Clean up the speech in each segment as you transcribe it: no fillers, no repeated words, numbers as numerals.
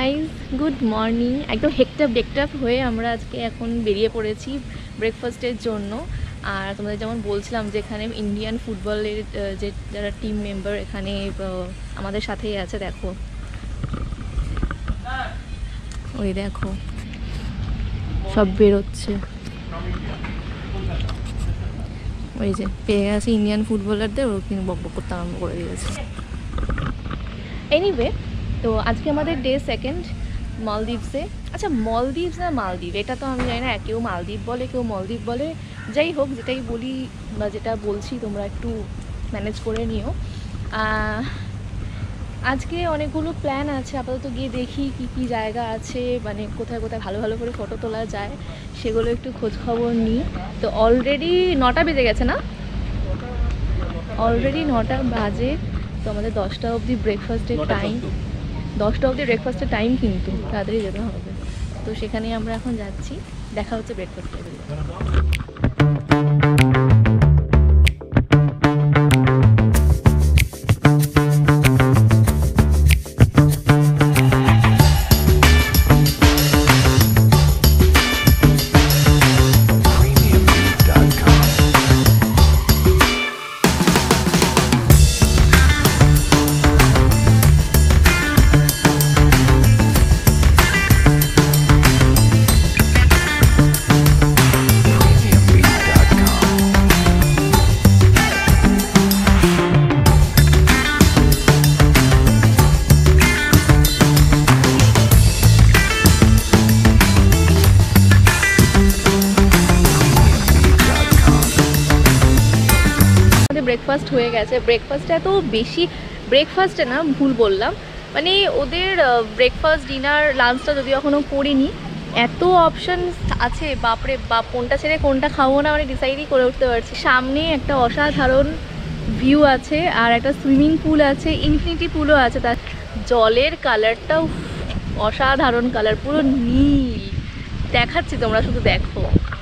Guys, good morning. একদম হেকটাপ হয়ে আমরা আজকে এখন বেরিয়ে পড়েছি ব্রেকফাস্টের জন্য। আর তোমাদের যেমন বলছিলাম যে এখানে ইন্ডিয়ান ফুটবলের যে যারা টিম মেম্বার এখানে আমাদের সাথেই আছে। দেখো, ওই দেখো সব বেরোচ্ছে। ওই যে পেয়ে গেছে ইন্ডিয়ান ফুটবলারদের, ও কিন্তু বকবক করতে আরম্ভ করে দিয়েছে। এনিওয়ে, তো আজকে আমাদের ডে সেকেন্ড মালদ্বীপসে। আচ্ছা, মালদ্বীপস না মালদ্বীপ এটা তো আমি জানি না, কেউ মালদ্বীপ বলে কেউ মালদ্বীপ বলে। যাই হোক, যেটাই বলি বা যেটা বলছি তোমরা একটু ম্যানেজ করে নিও। আজকে অনেকগুলো প্ল্যান আছে, আপাতত গিয়ে দেখি কি কি জায়গা আছে, মানে কোথায় কোথায় ভালো ভালো করে ফটো তোলা যায় সেগুলো একটু খোঁজ খবর নিই। তো অলরেডি 9টা বেজে গেছে না? অলরেডি 9টা বাজে। তো আমাদের 10টা অবধি ব্রেকফাস্টের টাইম। 10টা অবধি ব্রেকফাস্টের টাইম, কিন্তু তাড়াতাড়ি যেতে হবে। তো সেখানে আমরা এখন যাচ্ছি, দেখা হচ্ছে ব্রেকফাস্ট টেবিলে। ব্রেকফাস্ট হয়ে গেছে। ব্রেকফাস্টে এত বেশি, ব্রেকফাস্টে না, ভুল বললাম, মানে ওদের ব্রেকফাস্ট ডিনার লাঞ্চটা যদি এখনও করিনি, এত অপশান আছে বাপরে বাপ, কোনটা ছেড়ে কোনটা খাবো না মানে ডিসাইডই করে উঠতে পারছি। সামনে একটা অসাধারণ ভিউ আছে, আর একটা সুইমিং পুল আছে, ইনফিনিটি পুলও আছে। তার জলের কালারটাও অসাধারণ কালার, পুরো নীল দেখাচ্ছি, তোমরা শুধু দেখো।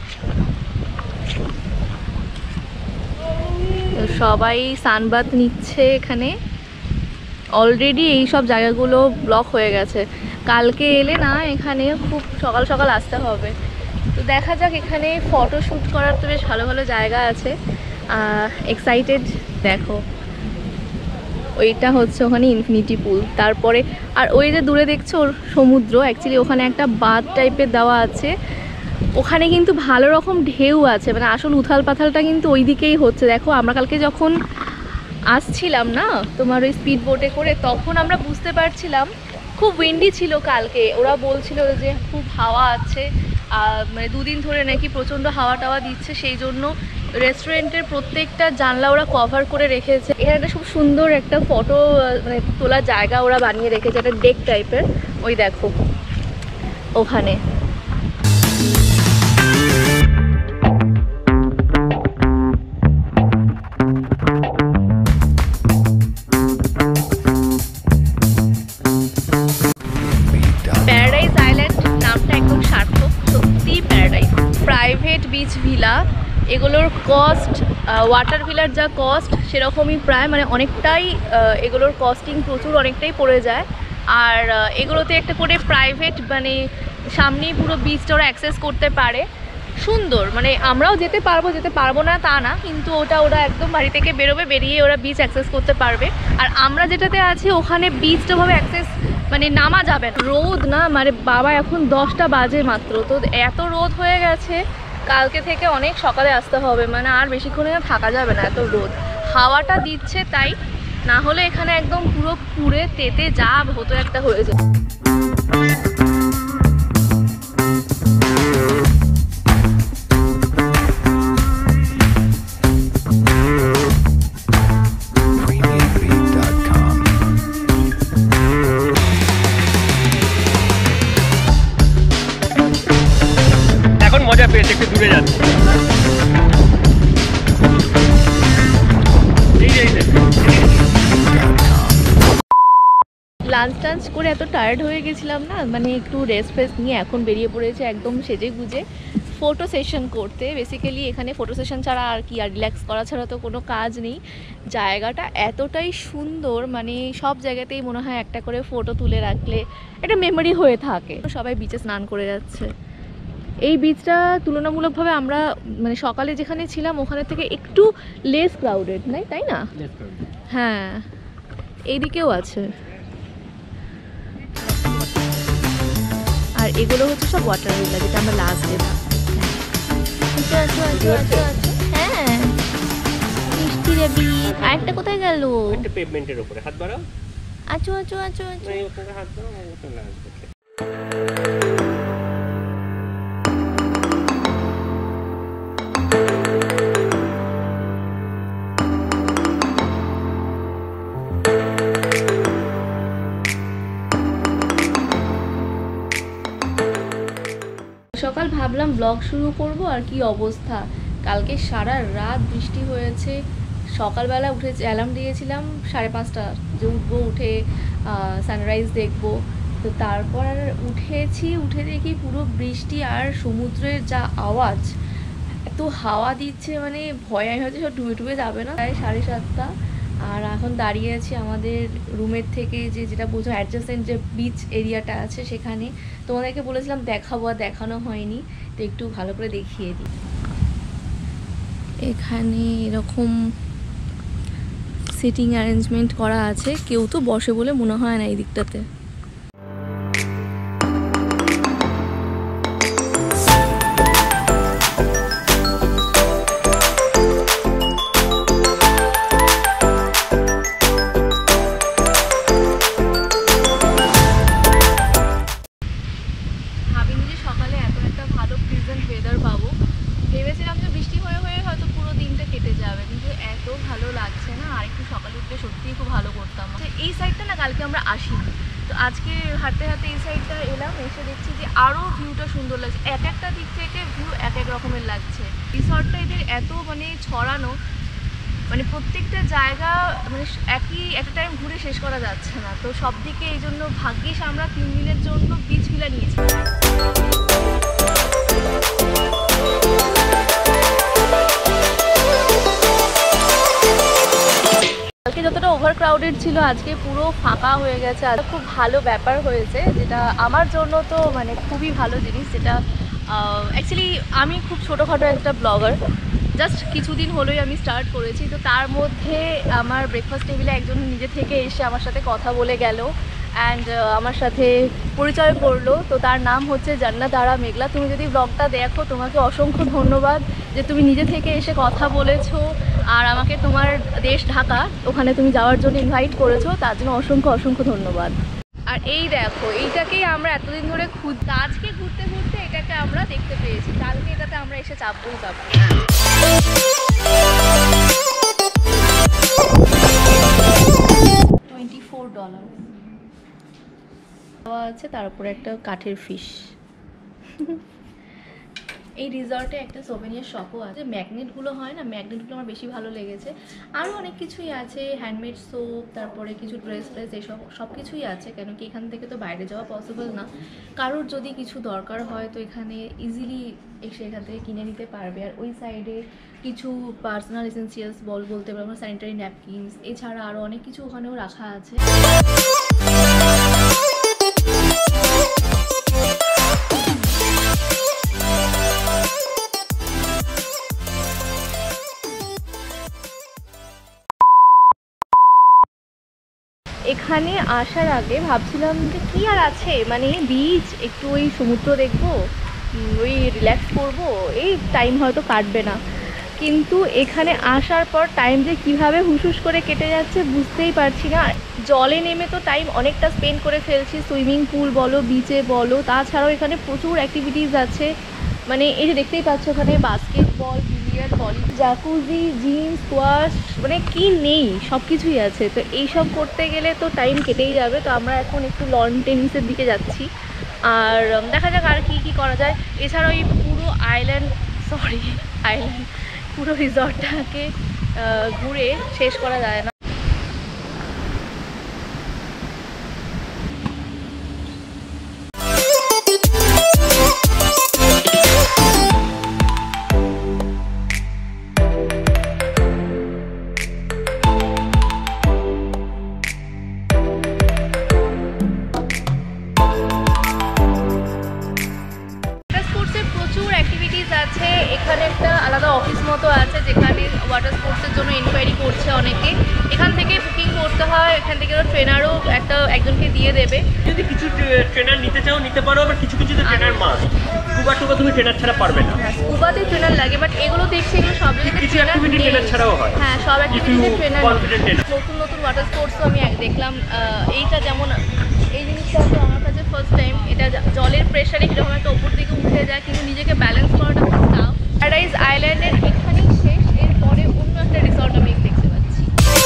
সবাই সানবাথ নিচ্ছে এখানে। অলরেডি এই সব জায়গাগুলো ব্লক হয়ে গেছে, কালকে এলে না এখানে খুব সকাল সকাল আসতে হবে। তো দেখা যাক, এখানে ফটো শ্যুট করার তো বেশ ভালো ভালো জায়গা আছে। এক্সাইটেড। দেখো, ওইটা হচ্ছে ওখানে ইনফিনিটি পুল। তারপরে আর ওই যে দূরে দেখছো সমুদ্র, অ্যাকচুয়ালি ওখানে একটা বাঁধ টাইপের দেওয়া আছে, ওখানে কিন্তু ভালো রকম ঢেউ আছে, মানে আসল উথাল পাথালটা কিন্তু ওই দিকেই হচ্ছে। দেখো, আমরা কালকে যখন আসছিলাম না তোমার ওই স্পিড বোটে করে, তখন আমরা বুঝতে পারছিলাম খুব উইন্ডি ছিল কালকে। ওরা বলছিল যে খুব হাওয়া আছে, মানে দুদিন ধরে নাকি প্রচণ্ড হাওয়া টাওয়া দিচ্ছে, সেই জন্য রেস্টুরেন্টের প্রত্যেকটা জানলা ওরা কভার করে রেখেছে। এখানে একটা খুব সুন্দর একটা ফটো মানে তোলার জায়গা ওরা বানিয়ে রেখেছে, একটা ডেক টাইপের। ওই দেখো ওখানে। প্যারাডাইস আইল্যান্ড নামটা একদম সার্থক, সত্যিই প্যারাডাইস। প্রাইভেট বিচ ভিলা, এগুলোর কস্ট ওয়াটার ভিলার যা কস্ট সেরকমই প্রায়, মানে অনেকটাই এগুলোর কস্টিং প্রচুর অনেকটাই পড়ে যায়। আর এগুলোতে একটা করে প্রাইভেট, মানে সামনেই পুরো বিচটা ওরা অ্যাক্সেস করতে পারে। সুন্দর, মানে আমরাও যেতে পারবো না তা না, কিন্তু ওরা একদম বাড়ি থেকে বেরোবে, বেরিয়ে ওরা বিচ অ্যাক্সেস করতে পারবে। আর আমরা যেটাতে আছি ওখানে বিচটা ভাবে অ্যাক্সেস মানে নামা যাবে না, রোদ না, মানে বাবা এখন 10টা বাজে মাত্র, তো এত রোদ হয়ে গেছে। কালকে থেকে অনেক সকালে আসতে হবে, মানে আর বেশিক্ষণে থাকা যাবে না, এত রোদ। হাওয়াটা দিচ্ছে তাই, না হলে এখানে একদম পুরো পুড়ে তেতে যা হতো একটা হয়ে যায়। মজা পেয়েছে, একটু দূরে যাচ্ছে। লাঞ্চ টাঞ্চ করে এত টায়ার্ড হয়ে গেছিলাম না, মানে একটু রেস্ট ফেস্ট নিয়ে এখন বেরিয়ে পড়েছে একদম সেজে গুজে। ফটো সেশন করতে। বেসিক্যালি এখানে ফটো সেশন ছাড়া আর কি, আর রিল্যাক্স করা ছাড়া তো কোনো কাজ নেই। জায়গাটা এতটাই সুন্দর, মানে সব জায়গাতেই মনে হয় একটা করে ফটো তুলে রাখলে একটা মেমোরি হয়ে থাকে। সবাই বিচে স্নান করে যাচ্ছে। এই বিচটা তুলনামূলকভাবে আমরা মানে সকালে যেখানে ছিলাম ওখানে থেকে একটু লেস ক্রাউডেড, নাই তাই না? হ্যাঁ, এইদিকেও আছে। আর এগুলো হচ্ছে সব ওয়াটার ভিলা, যেটা আমরা লাস্ট যেটা। হ্যাঁ, মিষ্টি রে বিচ। আরেকটা কোথায় গেল? একটা পেভমেন্টের উপরে হাত বাড়াও। আচু আচু আচু আচু। এই ওখানে হাত বাড়াও, ওখানে আসবে। সকাল ভাবলাম ব্লগ শুরু করব, আর কি অবস্থা, কালকে সারা রাত বৃষ্টি হয়েছে। সকালবেলা উঠে অ্যালার্ম দিয়েছিলাম 5:30 যে উঠবো, উঠে সানরাইজ দেখবো। তো তারপর উঠে দেখি পুরো বৃষ্টি, আর সমুদ্রের যা আওয়াজ, এত হাওয়া দিচ্ছে, মানে ভয় হয়তো সব ডুবে যাবে না। প্রায় 7:30, আর এখন দাঁড়িয়ে আছি আমাদের রুমের থেকে যেটা বোঝো অ্যাডজাসেন্ট যে বিচ এরিয়াটা আছে সেখানে। তোমাদেরকে বলেছিলাম দেখাবো, আর দেখানো হয়নি, তো একটু ভালো করে দেখিয়ে দিই। এখানে এরকম সিটিং অ্যারেঞ্জমেন্ট করা আছে, কেউ তো বসে বলে মনে হয় না এই দিকটাতে। এই সাইডটা না কালকে আমরা আসিনি, তো আজকে হাঁটতে হাঁটতে এই সাইডটা এলাম, এসে দেখছি যে আরও ভিউটা সুন্দর লাগছে। এক একটা দিক থেকে ভিউ এক এক রকমের লাগছে। রিসর্টটা এদের এত মানে ছড়ানো, মানে প্রত্যেকটা জায়গা মানে একই একটা টাইম ঘুরে শেষ করা যাচ্ছে না। তো সব দিকে এই জন্য ভাগ্যিস আমরা 3 দিনের জন্য বিচ ভিলা নিয়েছি। কালকে যতটা ওভার ক্রাউডেড ছিল আজকে পুরো ফাঁকা হয়ে গেছে। আর খুব ভালো ব্যাপার হয়েছে, যেটা আমার জন্য তো মানে খুবই ভালো জিনিস। যেটা অ্যাকচুয়ালি আমি খুব ছোটোখাটো একটা ব্লগার, জাস্ট কিছুদিন হলোই আমি স্টার্ট করেছি। তো তার মধ্যে আমার ব্রেকফাস্ট টেবিলে একজন নিজে থেকে এসে আমার সাথে কথা বলে গেল, অ্যান্ড আমার সাথে পরিচয় করলো। তো তার নাম হচ্ছে জান্নাত আরা মেঘলা। তুমি যদি ব্লগটা দেখো, তোমাকে অসংখ্য ধন্যবাদ যে তুমি নিজে থেকে এসে কথা বলেছো, আর আমাকে তোমার দেশ ঢাকা ওখানে তুমি যাওয়ার জন্য ইনভাইট করেছো, তার জন্য অসংখ্য অসংখ্য ধন্যবাদ। আর এই দেখো, এইটাকেই আমরা এতদিন ধরে আজকে ঘুরতে ঘুরতে এটাকে আমরা দেখতে পেয়েছি। কালকে এটাতে আমরা এসে চাপবো। $24 দেওয়া আছে, তার উপরে একটা কাঠের ফিশ। এই রিসর্টে একটা সোভেনিয়ার শপও আছে। ম্যাগনেটগুলো হয় না, ম্যাগনেটগুলো আমার বেশি ভালো লেগেছে। আরও অনেক কিছুই আছে, হ্যান্ডমেড সোপ, তারপরে কিছু ড্রেস এইসব সব কিছুই আছে। কেন কি এখান থেকে তো বাইরে যাওয়া পসিবল না। কারোর যদি কিছু দরকার হয় তো এখানে ইজিলি এসে এখান থেকে কিনে নিতে পারবে। আর ওই সাইডে কিছু পার্সোনাল এসেন্সিয়ালস বলতে পারবো, স্যানিটারি ন্যাপকিনস, এছাড়া আরও অনেক কিছু ওখানেও রাখা আছে। এখানে আসার আগে ভাবছিলাম যে কী আর আছে, মানে বিচ, একটু ওই সমুদ্র দেখবো, ওই রিল্যাক্স করবো, এই টাইম হয়তো কাটবে না। কিন্তু এখানে আসার পর টাইম যে কীভাবে হুসহুস করে কেটে যাচ্ছে বুঝতেই পারছি না। জলে নেমে তো টাইম অনেকটা স্পেন্ড করে ফেলছি, সুইমিং পুল বলো, বিচে বলো, তাছাড়াও এখানে প্রচুর অ্যাক্টিভিটিস আছে। মানে এই যে দেখতেই পাচ্ছ, ওখানে basketball, billiard, volley, jacuzzi, gym, squash, মানে কি নেই, সব কিছুই আছে। তো এইসব করতে গেলে তো টাইম কেটেই যাবে। তো আমরা এখন একটু লন টেনিসের দিকে যাচ্ছি, আর দেখা যাক আর কি করা যায়। এছাড়াও এই পুরো আইল্যান্ড পুরো রিসর্টটাকে ঘুরে শেষ করা যায় না। আছে, এখানে একটা আলাদা অফিস মতো আছে যেখানে ওয়াটার স্পোর্টসের জন্য এনকোয়ারি করছে অনেকে। এখান থেকে বুকিং করতে হয়, এখান থেকে ট্রেনারও একজনকে দিয়ে দেবে। যদি কিছু ট্রেনার নিতে চাও নিতে পারো, আবার কিছু কিছু ট্রেনার মাস্ট। স্কুবা টুবা তুমি ট্রেনার ছাড়া পারবে না। স্কুবাতে ট্রেনার লাগে, বাট এগুলো দেখছি এগুলো সব কিছু অ্যাক্টিভিটি ট্রেনার ছাড়াও হয়। হ্যাঁ, সব অ্যাক্টিভিটিতে ট্রেনার। Confident trainer. নতুন নতুন ওয়াটার স্পোর্টসও আমি দেখলাম। এইটা যেমন এই জিনিসটা তো আমার কাছে ফার্স্ট টাইম। এটা জলের প্রেশারে কীরকম একটা উপর দিকে উঠে যায়, কিন্তু নিজেকে ব্যালেন্স করাটা খুব টাফ। প্যারাডাইজ আইল্যান্ডের এখানেই শেষ, এরপরে অন্য একটা রিসর্ট আমি দেখতে পাচ্ছি।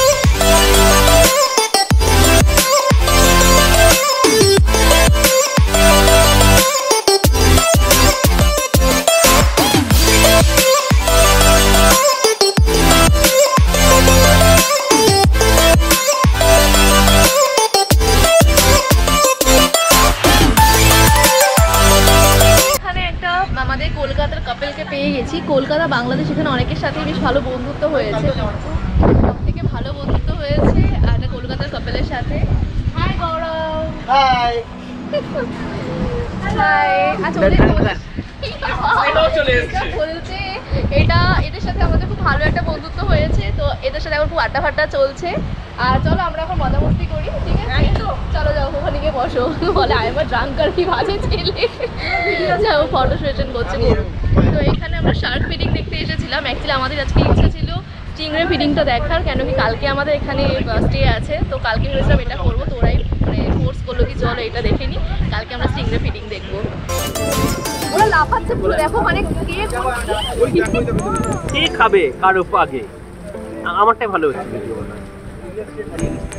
আমাদের কলকাতার কাপেলকে পেয়ে গেছি। কলকাতা বাংলাদেশ এখানে অনেকের সাথে বেশ ভালো বন্ধুত্ব হয়েছে, সব থেকে ভালো বন্ধুত্ব হয়েছে আর একটা কলকাতার কাপেলের সাথে। হাই গৌরব। হাই। হাই। আচ্ছা চলে এসেছে। বলছে এটা এদের সাথে আমাদের খুব ভালো একটা বন্ধুত্ব হয়েছে, তো এদের সাথে এখন খুব আড্ডা ফাড্ডা চলছে। আর চলো আমরা এখন মজামস্তি করি, ঠিক আছে? চলো যাও ওখানে গিয়ে বসো। বলে আই এম আ ড্রাঙ্কার, কি বাজে ছেলে। যাও ফটো সেশন করছে। তো এখানে আমরা শার্ক ফিডিং দেখতে এসেছিলাম। অ্যাকচুয়ালি আমাদের আজকে ইচ্ছা ছিল স্টিংরে ফিডিংটা দেখার, কেন কি কালকে আমাদের এখানে স্টে আছে। তো কালকে ভেবেছিলাম এটা করবো, তো ওরাই মানে ফোর্স করলো কি চলো এটা দেখে নি, কালকে আমরা স্টিংরে ফিডিং দেখবো। ওরা লাফাচ্ছে পুরো, দেখো মানে কে খাবে কার আগে? আমারটাই ভালো হচ্ছে।